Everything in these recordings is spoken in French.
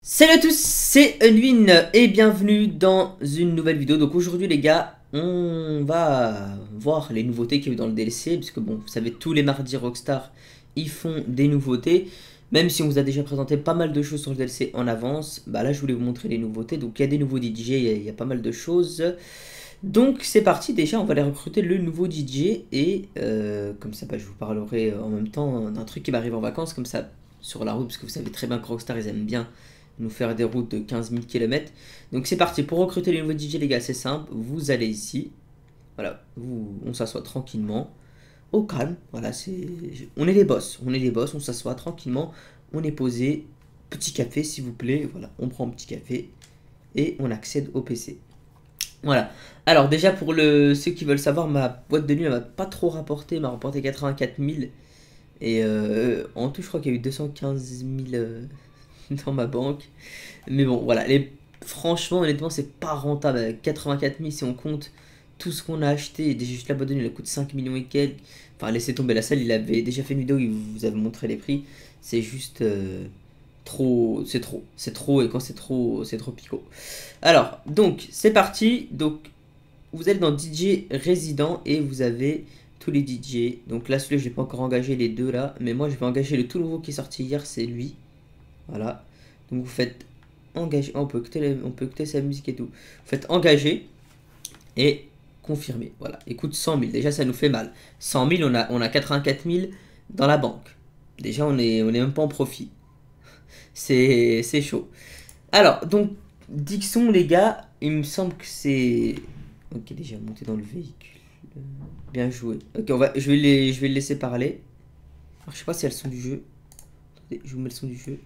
Salut à tous, c'est Unwin et bienvenue dans une nouvelle vidéo. Donc aujourd'hui les gars, on va voir les nouveautés qu'il y a eu dans le DLC. Puisque bon, vous savez, tous les mardis Rockstar, ils font des nouveautés. Même si on vous a déjà présenté pas mal de choses sur le DLC en avance, bah là je voulais vous montrer les nouveautés. Donc il y a des nouveaux DJ, il y a pas mal de choses. Donc c'est parti, déjà on va aller recruter le nouveau DJ. Et comme ça bah, je vous parlerai en même temps d'un truc qui m'arrive en vacances, comme ça sur la route. Parce que vous savez très bien que Rockstar ils aiment bien nous faire des routes de 15 000 km. Donc c'est parti, pour recruter les nouveaux DJ les gars, c'est simple, vous allez ici, voilà, on s'assoit tranquillement, au calme, voilà, on est les boss, on s'assoit tranquillement, on est posé, petit café s'il vous plaît, voilà, on prend un petit café et on accède au PC. Voilà, alors déjà pour ceux qui veulent savoir, ma boîte de nuit elle m'a pas trop rapporté, elle m'a rapporté 84 000. Et en tout, je crois qu'il y a eu 215 000 dans ma banque. Mais bon, voilà. Franchement, honnêtement, c'est pas rentable. Avec 84 000, si on compte tout ce qu'on a acheté, déjà juste la boîte de nuit, elle coûte 5 millions et quelques. Enfin, laissez tomber la salle, il avait déjà fait une vidéo où il vous avait montré les prix. C'est juste trop. C'est trop. C'est trop, et quand c'est trop picot. Alors, donc, c'est parti. Donc, vous allez dans DJ résident et vous avez tous les DJ. Donc là, celui-là, je n'ai pas encore engagé les deux là. Mais moi, je vais engager le tout nouveau qui est sorti hier, c'est lui. Voilà. Donc vous faites engager. Oh, on peut écouter sa musique et tout. Vous faites engager et confirmer. Voilà. Écoute, 100 000. Déjà, ça nous fait mal. 100 000, on a 84 000 dans la banque. Déjà, on est même pas en profit. C'est chaud. Alors, donc, Dixon, les gars, il me semble que c'est... Ok, déjà monté dans le véhicule. Bien joué. Ok, je vais le laisser parler. Alors, je sais pas si elles sont du jeu. Attendez, je vous mets le son du jeu.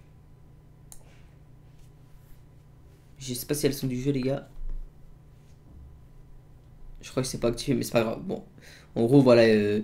Je sais pas si elles sont du jeu, les gars. Je crois que c'est pas activé, mais c'est pas grave. Bon, en gros, voilà.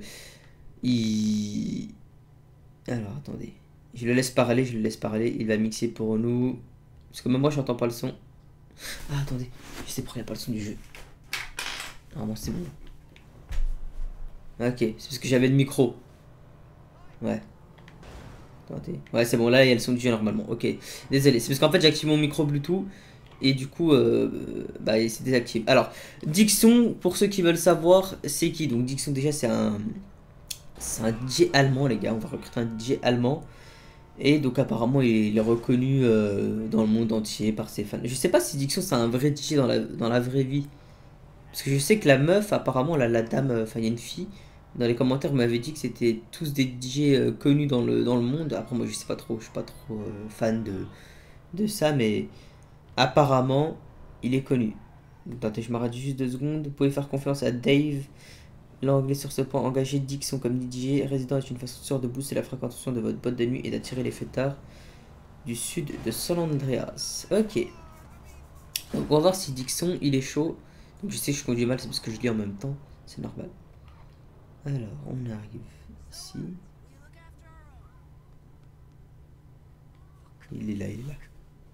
Il... Alors, attendez. Je le laisse parler, je le laisse parler. Il va mixer pour nous. Parce que même moi, j'entends pas le son. Ah, attendez. Je sais pourquoi il n'y a pas le son du jeu. Normalement, c'est bon. Ok, c'est parce que j'avais le micro. Ouais. Attendez. Ouais, c'est bon, là, il y a le son du jeu normalement. Ok. Désolé, c'est parce qu'en fait, j'ai activé mon micro Bluetooth. Et du coup, bah, c'est désactivé. Alors, Dixon, pour ceux qui veulent savoir, c'est qui? Donc, Dixon, déjà, c'est un DJ allemand, les gars. On va recruter un DJ allemand. Et donc, apparemment, il est reconnu dans le monde entier par ses fans. Je sais pas si Dixon, c'est un vrai DJ dans la vraie vie. Parce que je sais que la meuf, apparemment, la dame, enfin, il y a une fille, dans les commentaires, m'avait dit que c'était tous des DJ connus dans le monde. Après, moi, je sais pas trop, je suis pas trop fan de ça, mais apparemment, il est connu. Donc, attendez, je m'arrête juste 2 secondes. Vous pouvez faire confiance à Dave. L'anglais sur ce point, engager Dixon comme DJ résident est une façon sûre de booster la fréquentation de votre boîte de nuit et d'attirer les fêtards du sud de San Andreas. Ok. Donc, on va voir si Dixon, il est chaud. Donc, je sais que je conduis mal, c'est parce que je lis en même temps. C'est normal. Alors, on arrive ici. Il est là, il est là.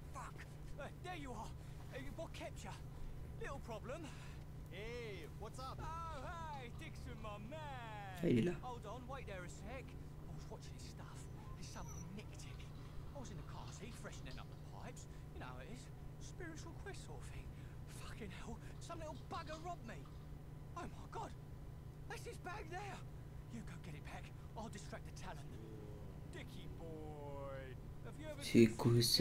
Ah, il est là. C'est quoi ça?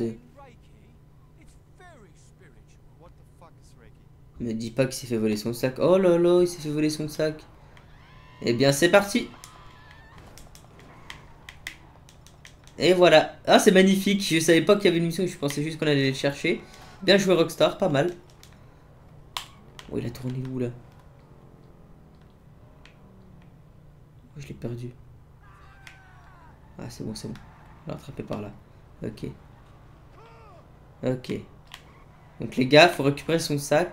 Me dis pas qu'il s'est fait voler son sac. Oh là là, il s'est fait voler son sac. Eh bien, c'est parti. Et voilà. Ah, c'est magnifique. Je savais pas qu'il y avait une mission. Je pensais juste qu'on allait le chercher. Bien joué, Rockstar. Pas mal. Oh, il a tourné où là? Oh, je l'ai perdu. Ah, c'est bon, c'est bon. On l'a rattrapé par là. Ok. Ok. Donc, les gars, faut récupérer son sac.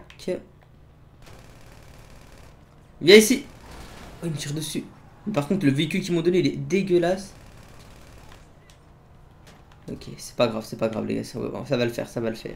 Viens ici. Oh, il me tire dessus. Par contre, le véhicule qu'ils m'ont donné, il est dégueulasse. Ok, c'est pas grave, les gars. Ça va le faire, ça va le faire.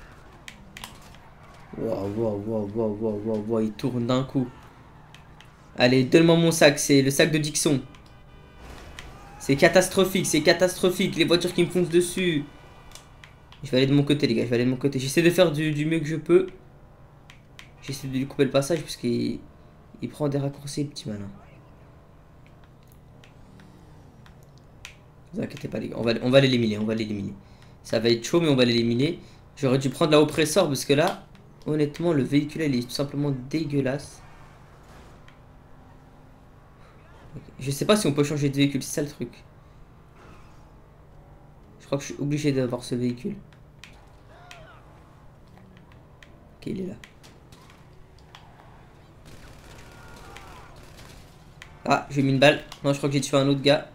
Waouh, waouh, waouh, waouh, waouh, waouh, waouh, il tourne d'un coup. Allez, donne-moi mon sac. C'est le sac de Dixon. C'est catastrophique, c'est catastrophique. Les voitures qui me foncent dessus. Je vais aller de mon côté, les gars. Je vais aller de mon côté. J'essaie de faire du mieux que je peux. J'essaie de lui couper le passage parce qu'il prend des raccourcis, le petit malin. Ne vous inquiétez pas, les gars. On va l'éliminer, on va l'éliminer. Ça va être chaud, mais on va l'éliminer. J'aurais dû prendre la oppresseur parce que là, honnêtement, le véhicule, il est tout simplement dégueulasse. Je sais pas si on peut changer de véhicule, c'est ça le truc. Je crois que je suis obligé d'avoir ce véhicule. Ok, il est là. Ah, j'ai mis une balle. Non, je crois que j'ai tué un autre gars.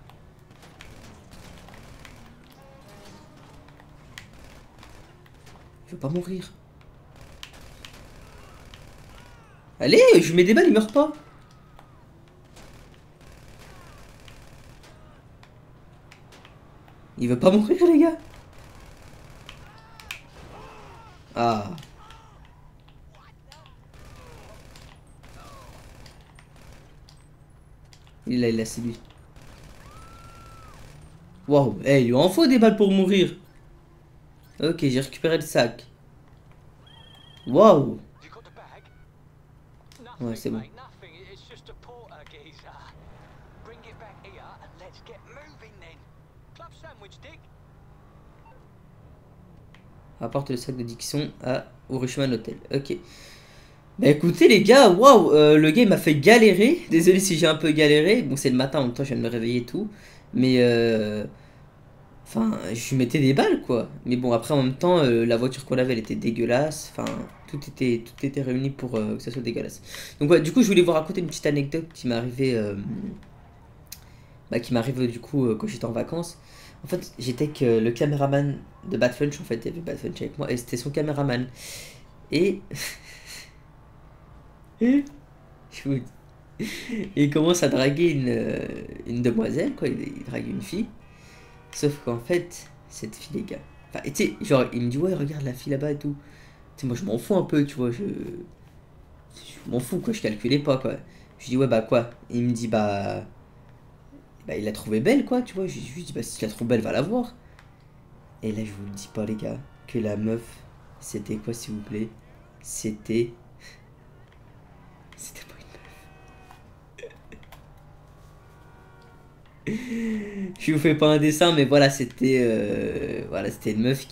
Je veux pas mourir. Allez, je mets des balles, il meurt pas. Il veut pas mourir, les gars. Ah. Il est là, c'est lui. Waouh, hey, il lui en faut des balles pour mourir. Ok, j'ai récupéré le sac. Waouh. Ouais, c'est bon. Apporte le sac de Dixon au Richmond Hotel. Ok. Bah écoutez les gars, waouh, le gars il m'a fait galérer. Désolé si j'ai un peu galéré. Bon, c'est le matin, en même temps je viens de me réveiller et tout. Mais enfin, je lui mettais des balles quoi. Mais bon, après en même temps, la voiture qu'on avait elle était dégueulasse. Enfin, tout était réuni pour que ça soit dégueulasse. Donc ouais, du coup je voulais vous raconter une petite anecdote qui m'est arrivée. Qui m'arrive du coup quand j'étais en vacances. En fait, j'étais avec le caméraman de Bad Funch. En fait, il y avait Bad Funch avec moi et c'était son caméraman. Et. je vous dis. Et il commence à draguer une demoiselle, quoi. Il drague une fille. Sauf qu'en fait, cette fille, les gars. Enfin, tu sais, genre, il me dit, ouais, regarde la fille là-bas et tout. Tu sais, moi, je m'en fous un peu, tu vois. Je m'en fous, quoi. Je calculais pas, quoi. Je dis, ouais, bah quoi. Et il me dit, bah, il l'a trouvée belle, quoi, tu vois. Je lui dis, bah, si tu la trouves belle, va la voir. Et là, je vous le dis pas, les gars, que la meuf, c'était quoi, s'il vous plaît? C'était. C'était pas une. Je vous fais pas un dessin, mais voilà, c'était une meuf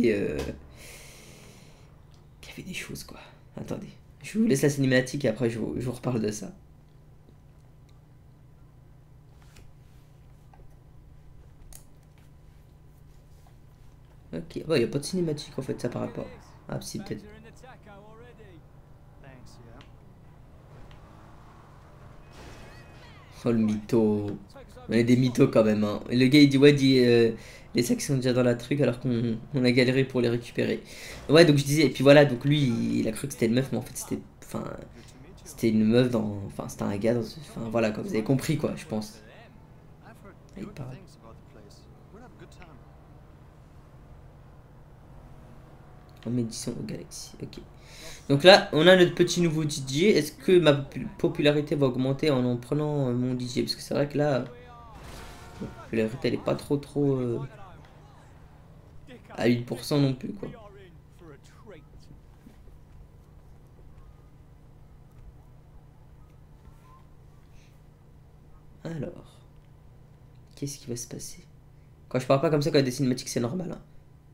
qui avait des choses, quoi. Attendez, je vous laisse la cinématique et après, je vous reparle de ça. Ok, ouais, y a pas de cinématique en fait, ça par rapport. Ah, si, peut-être. Oh le mytho. On est des mythos quand même, hein. Et le gars il dit, ouais, les sacs sont déjà dans la truc alors qu'on a galéré pour les récupérer. Ouais, donc je disais, et puis voilà, donc lui il a cru que c'était une meuf, mais en fait c'était. Enfin, c'était une meuf dans. Enfin, c'était un gars dans. Enfin, voilà quoi, vous avez compris quoi, je pense. Ah, il parle. En édition au Galaxy, ok. Donc là, on a notre petit nouveau DJ. Est-ce que ma popularité va augmenter en prenant mon DJ? Parce que c'est vrai que là, la popularité elle est pas trop à 8% non plus quoi. Alors, qu'est-ce qui va se passer? Quand je parle pas comme ça, quand il y a des cinématiques, c'est normal, hein.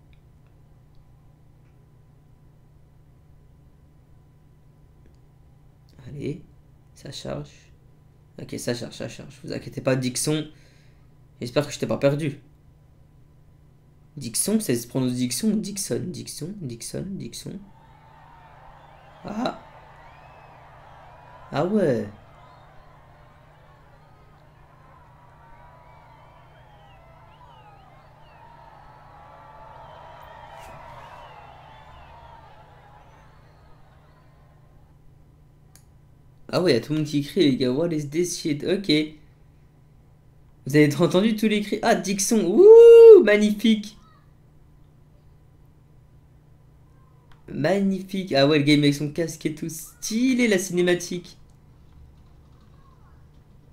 Allez, ça charge. Ok, ça charge, ça charge. Vous inquiétez pas, Dixon. J'espère que je t'ai pas perdu. Dixon, ça se prononce Dixon ou Dixon? Dixon, Dixon, Dixon. Ah, ah ouais. Ah ouais, y a tout le monde qui crie, les gars. What is this shit? Ok. Vous avez entendu tous les cris? Ah, Dixon. Ouh, magnifique. Magnifique. Ah ouais, le game avec son casque et tout. Stylé, la cinématique.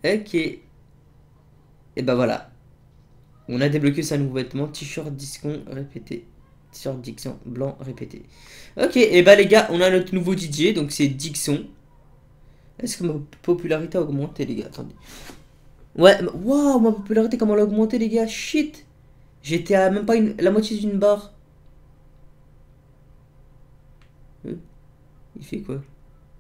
Ok. Et bah voilà. On a débloqué sa nouveau vêtement. T-shirt Discon répété. T-shirt Dixon blanc répété. Ok, et bah les gars, on a notre nouveau DJ. Donc c'est Dixon. Est-ce que ma popularité a augmenté, les gars? Attendez. Ouais, waouh, ma popularité, comment elle a augmenté, les gars? Shit! J'étais à même pas la moitié d'une barre. Il fait quoi?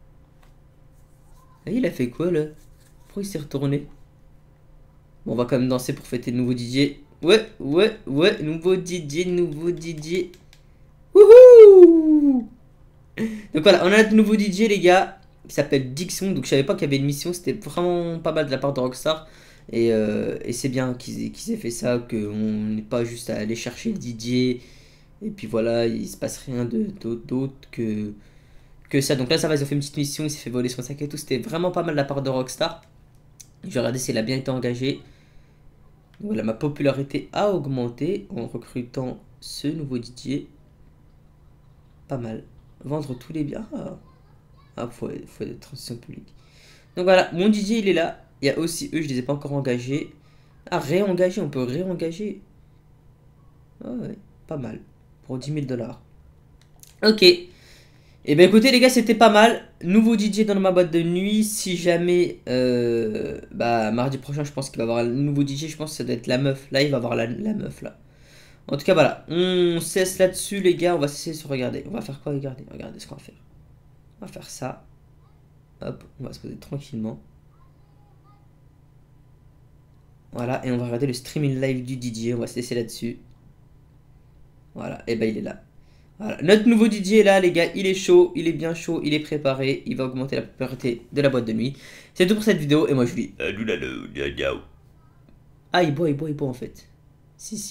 Ah, il a fait quoi, là? Pourquoi il s'est retourné? Bon, on va quand même danser pour fêter le nouveau DJ. Ouais, ouais, ouais, nouveau DJ, nouveau DJ. Wouhou! Donc voilà, on a notre nouveau DJ, les gars, qui s'appelle Dixon. Donc je savais pas qu'il y avait une mission, c'était vraiment pas mal de la part de Rockstar. Et c'est bien qu'ils aient fait ça, qu'on n'est pas juste à aller chercher le DJ. Et puis voilà, il se passe rien d'autre que ça. Donc là, ça va, ils ont fait une petite mission, il s'est fait voler son sac et tout. C'était vraiment pas mal de la part de Rockstar. Je vais regarder s'il a bien été engagé. Donc voilà, ma popularité a augmenté en recrutant ce nouveau DJ. Pas mal. Vendre tous les biens. Faut être transition publique. Donc voilà, mon DJ il est là. Il y a aussi eux, je les ai pas encore engagés. Ah, réengager, on peut réengager. Ah ouais, pas mal. Pour 10 000 $. Ok. Et ben écoutez les gars, c'était pas mal. Nouveau DJ dans ma boîte de nuit. Si jamais, bah mardi prochain, je pense qu'il va y avoir un nouveau DJ. Je pense que ça doit être la meuf. Là, il va y avoir la meuf là. En tout cas, voilà. On cesse là-dessus, les gars. On va cesser de se regarder. On va faire quoi? Regardez ce qu'on va faire. On va faire ça. Hop, on va se poser tranquillement. Voilà, et on va regarder le streaming live du DJ. On va se laisser là-dessus. Voilà, et ben il est là. Voilà, notre nouveau DJ est là, les gars. Il est chaud, il est bien chaud, il est préparé. Il va augmenter la popularité de la boîte de nuit. C'est tout pour cette vidéo, et moi je vous dis. Ah, il boit en fait. Si, si.